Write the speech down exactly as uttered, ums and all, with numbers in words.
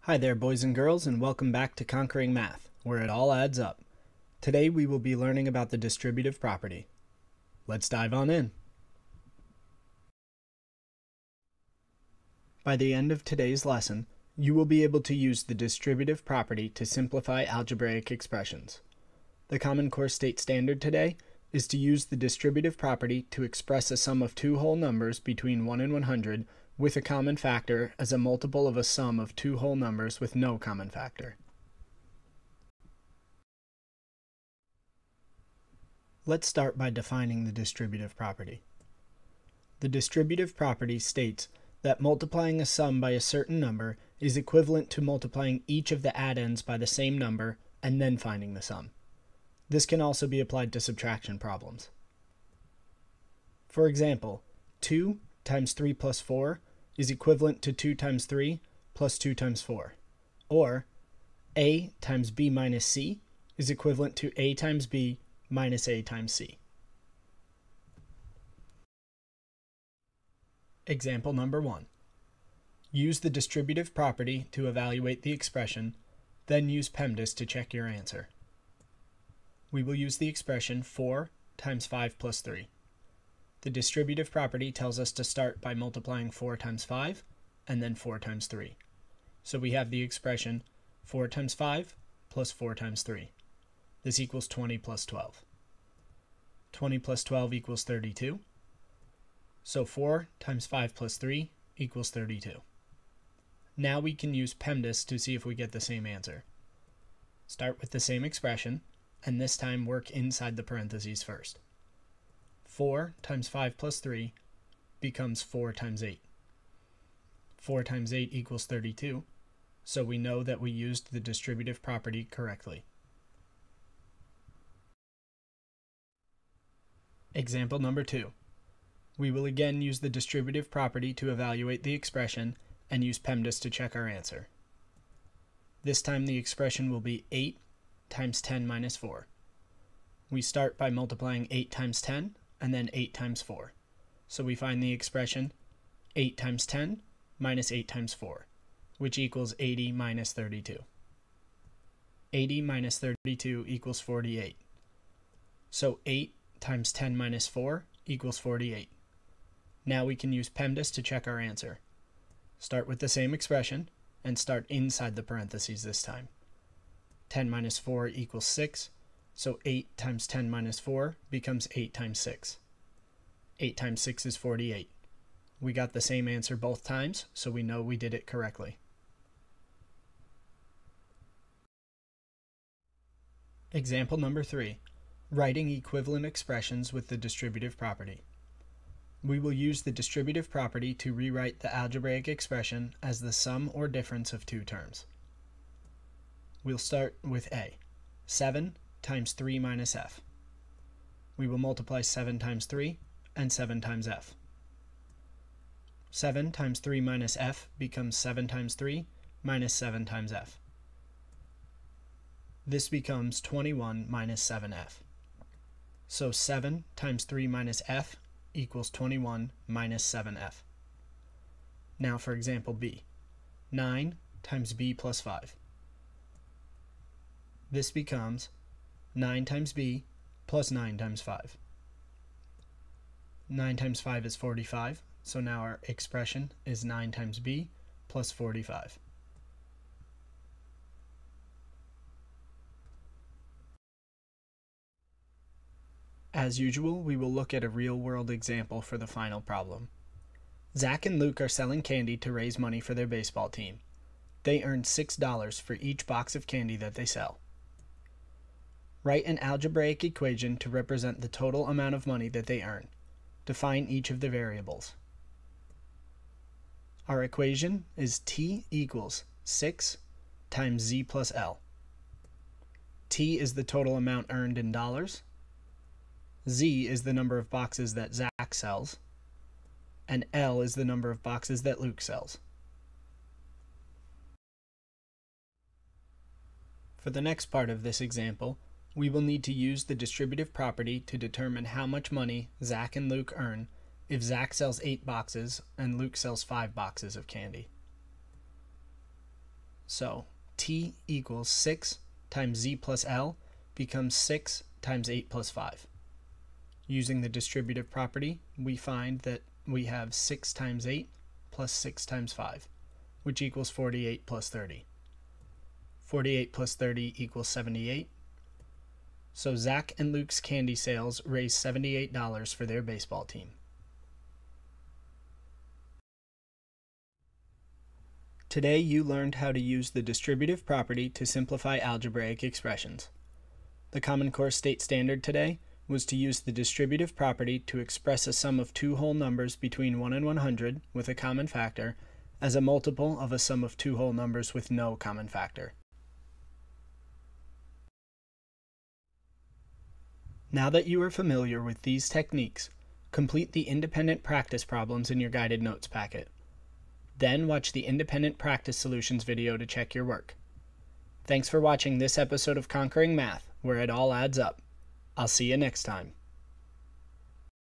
Hi there, boys and girls, and welcome back to Conquering Math, where it all adds up. Today we will be learning about the distributive property. Let's dive on in. By the end of today's lesson, you will be able to use the distributive property to simplify algebraic expressions. The Common Core State Standard today is to use the distributive property to express a sum of two whole numbers between one and one hundred with a common factor as a multiple of a sum of two whole numbers with no common factor. Let's start by defining the distributive property. The distributive property states that multiplying a sum by a certain number is equivalent to multiplying each of the addends by the same number and then finding the sum. This can also be applied to subtraction problems. For example, two times three plus four is equivalent to two times three plus two times four. Or, a times b minus c is equivalent to a times b minus a times c. Example number one. Use the distributive property to evaluate the expression, then use PEMDAS to check your answer. We will use the expression four times five plus three. The distributive property tells us to start by multiplying four times five and then four times three. So we have the expression four times five plus four times three. This equals twenty plus twelve. twenty plus twelve equals thirty-two. So four times five plus three equals thirty-two. Now we can use PEMDAS to see if we get the same answer. Start with the same expression, and this time work inside the parentheses first. four times five plus three becomes four times eight. four times eight equals thirty-two, so we know that we used the distributive property correctly. Example number two. We will again use the distributive property to evaluate the expression and use PEMDAS to check our answer. This time the expression will be eight times ten minus four. We start by multiplying eight times ten and then eight times four. So we find the expression eight times ten minus eight times four, which equals eighty minus thirty-two. eighty minus thirty-two equals forty-eight. So eight times ten minus four equals forty-eight. Now we can use PEMDAS to check our answer. Start with the same expression and start inside the parentheses this time. ten minus four equals six. So eight times ten minus four becomes eight times six. eight times six is forty-eight. We got the same answer both times, so we know we did it correctly. Example number three. Writing equivalent expressions with the distributive property. We will use the distributive property to rewrite the algebraic expression as the sum or difference of two terms. We'll start with A. seven times three minus f. We will multiply seven times three and seven times f. seven times three minus f becomes seven times three minus seven times f. This becomes twenty-one minus seven f. So seven times three minus f equals twenty-one minus seven f. Now for example B. nine times b plus five. This becomes nine times b plus nine times five. nine times five is forty-five, so now our expression is nine times b plus forty-five. As usual, we will look at a real-world example for the final problem. Zach and Luke are selling candy to raise money for their baseball team. They earn six dollars for each box of candy that they sell. Write an algebraic equation to represent the total amount of money that they earn. Define each of the variables. Our equation is t equals six times z plus l. T is the total amount earned in dollars. Z is the number of boxes that Zach sells. And L is the number of boxes that Luke sells. For the next part of this example, we will need to use the distributive property to determine how much money Zach and Luke earn if Zach sells eight boxes and Luke sells five boxes of candy. So t equals six times z plus L becomes six times eight plus five. Using the distributive property, we find that we have six times eight plus six times five, which equals forty-eight plus thirty. forty-eight plus thirty equals seventy-eight. So Zach and Luke's candy sales raised seventy-eight dollars for their baseball team. Today you learned how to use the distributive property to simplify algebraic expressions. The Common Core State Standard today was to use the distributive property to express a sum of two whole numbers between one and one hundred with a common factor as a multiple of a sum of two whole numbers with no common factor. Now that you are familiar with these techniques, complete the independent practice problems in your guided notes packet. Then watch the independent practice solutions video to check your work. Thanks for watching this episode of Conquering Math, where it all adds up. I'll see you next time.